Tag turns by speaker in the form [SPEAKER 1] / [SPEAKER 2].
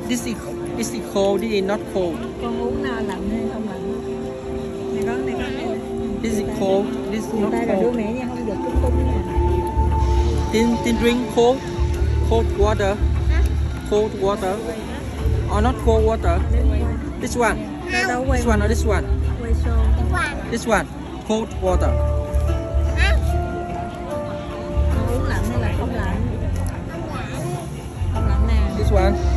[SPEAKER 1] This is cold. This is not cold.
[SPEAKER 2] Con uống nào lạnh hay không lạnh? Này con.
[SPEAKER 1] This is cold. This is not
[SPEAKER 2] Đây là đưa
[SPEAKER 1] cold.
[SPEAKER 2] mẹ nha, không giật cái tung nè.
[SPEAKER 1] Tin drink cold water. Cold water. Or not cold water. This one.
[SPEAKER 2] Đâu quay
[SPEAKER 1] This one or this one?
[SPEAKER 2] quay show.
[SPEAKER 1] This one. Cold water.
[SPEAKER 2] Con uống lạnh hay là không lạnh? Không lạnh nè.
[SPEAKER 1] This one.